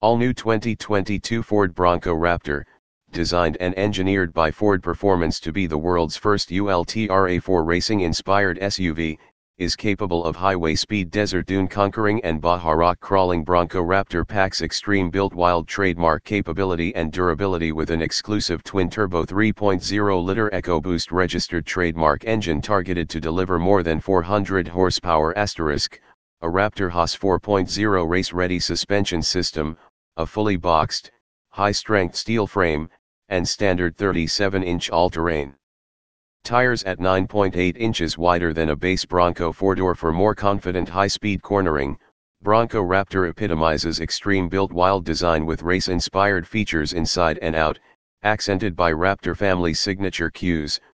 All new 2022 Ford Bronco Raptor, designed and engineered by Ford Performance to be the world's first Ultra4 Racing-inspired SUV, is capable of highway speed desert dune conquering and Baja rock crawling. Bronco Raptor packs extreme built-wild trademark capability and durability with an exclusive twin-turbo 3.0-liter EcoBoost registered trademark engine targeted to deliver more than 400 horsepower. A Raptor HOSS 4.0 race-ready suspension system, a fully boxed, high-strength steel frame, and standard 37-inch all-terrain tires at 9.8 inches wider than a base Bronco four-door for more confident high-speed cornering. Bronco Raptor epitomizes extreme built-wild design with race-inspired features inside and out, accented by Raptor family signature cues,